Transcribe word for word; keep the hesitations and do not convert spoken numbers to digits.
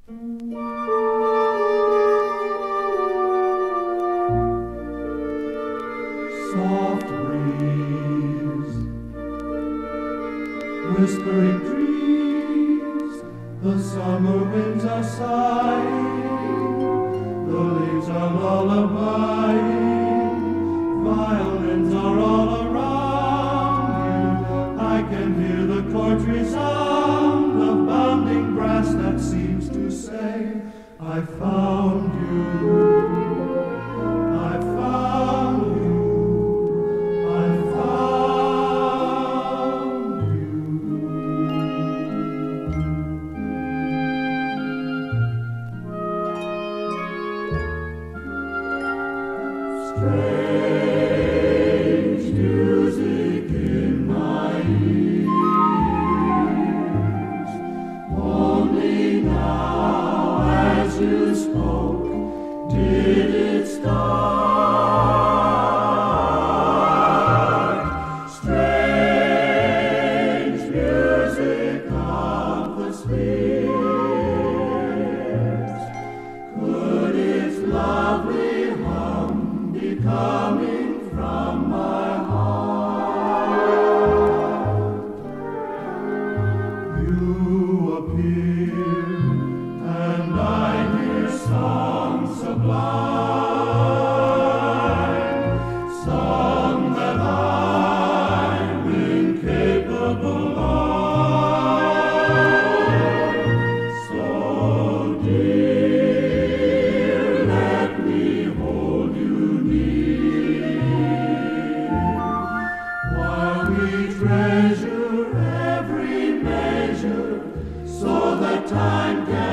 Soft breeze, whispering trees, the summer winds are sighing, the leaves are lullabying, violins are all around you. I can hear the chords resound, the bounding brass that seems to say, I found you. I found you. Strange music in my ears. Only now, as you spoke, did it start. Strange music of the spheres. Could its lovely hum coming from my heart? You appear, and I hear songs sublime, song that I'm incapable of, so dear, let me hold you. We treasure every measure so that time can